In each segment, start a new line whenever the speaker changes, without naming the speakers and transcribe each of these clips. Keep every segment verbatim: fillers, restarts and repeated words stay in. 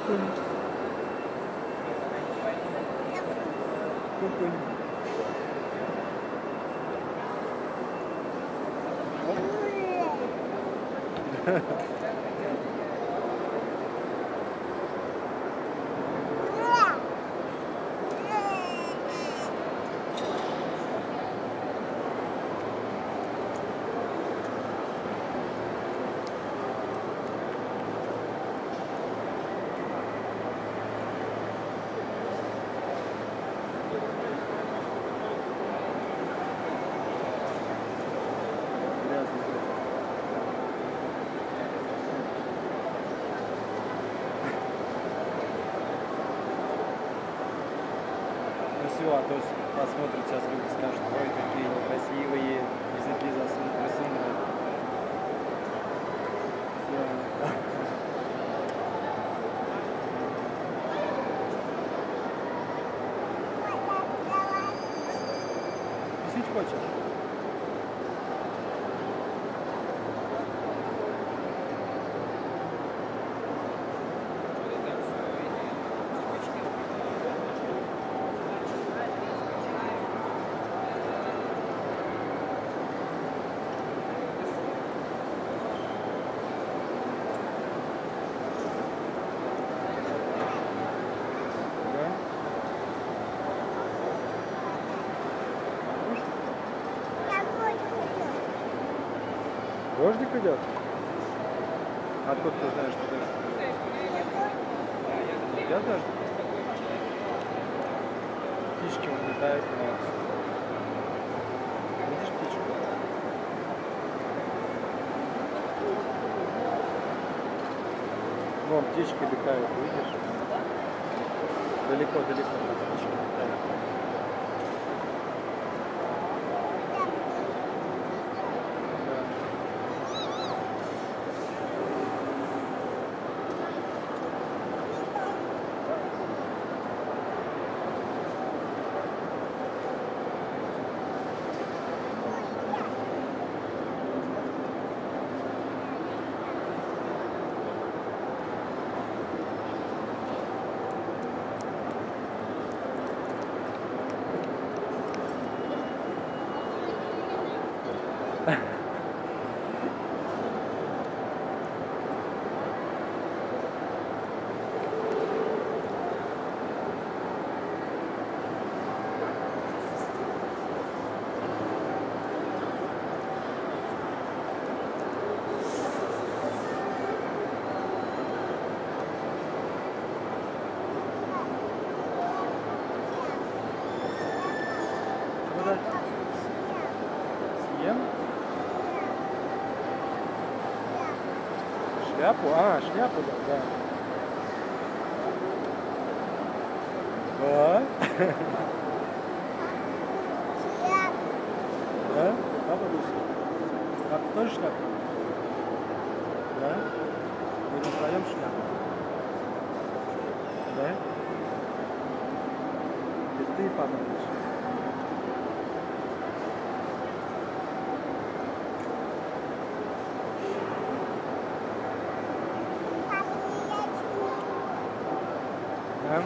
Кукунь. Все, а то посмотрят сейчас люди, скажут, ой, какие некрасивые, языки засунут. Писать хочешь? Дождик идет? Откуда ты знаешь, что дождик идет? Идет дождик? Птички вот летают у нас. Видишь птичку? Вон птички летают, видишь? Далеко-далеко птички летают. Съем? Шляпу? А, шляпу, да. Да? Да? Папа Руси. Папа тоже шляпу? Да? Будем вдвоем шляпу? Да? И ты, папа Руси. Да?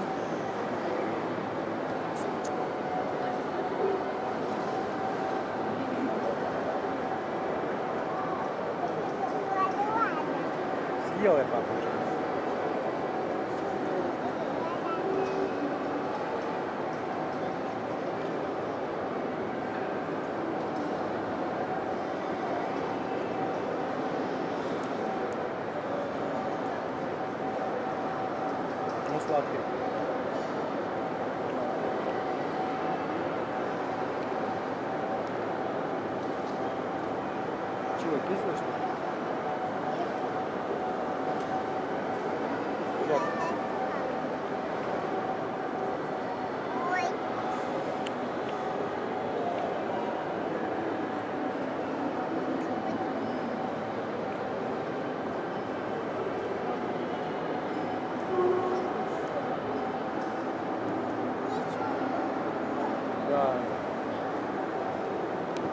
Съел я папу уже. Ну, сладкий. Чего, кисло, что ли?